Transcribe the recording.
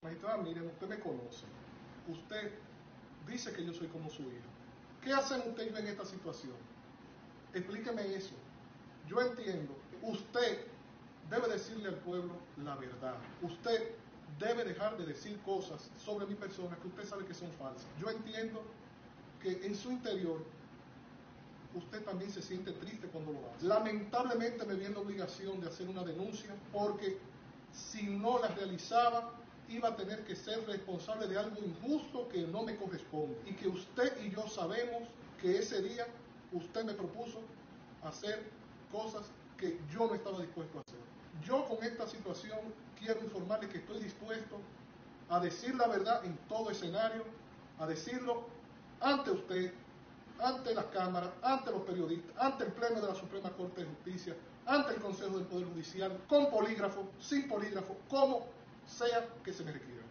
Magistrada, miren, usted me conoce. Usted dice que yo soy como su hija. ¿Qué hacen usted y yo en esta situación? Explíqueme eso. Yo entiendo. Usted debe decirle al pueblo la verdad. Usted debe dejar de decir cosas sobre mi persona que usted sabe que son falsas. Yo entiendo que en su interior usted también se siente triste cuando lo hace. Lamentablemente me vi en la obligación de hacer una denuncia porque si no la realizaba iba a tener que ser responsable de algo injusto que no me corresponde y que usted y yo sabemos que ese día usted me propuso hacer cosas que yo no estaba dispuesto a hacer. Yo con esta situación quiero informarle que estoy dispuesto a decir la verdad en todo escenario, a decirlo ante usted, ante las cámaras, ante los periodistas, ante el Pleno de la Suprema Corte de Justicia, ante el Consejo del Poder Judicial, con polígrafo, sin polígrafo, como sea que se me requiera.